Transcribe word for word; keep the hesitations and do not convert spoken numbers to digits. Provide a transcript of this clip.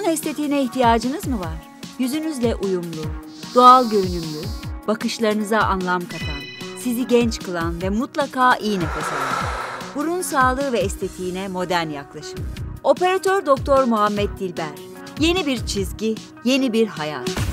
estetiğine ihtiyacınız mı var? Yüzünüzle uyumlu, doğal görünümlü, bakışlarınıza anlam katan, sizi genç kılan ve mutlaka iyi nefes alan. Burun sağlığı ve estetiğine modern yaklaşım. Operatör Doktor Muhammed Dilber. Yeni bir çizgi, yeni bir hayat.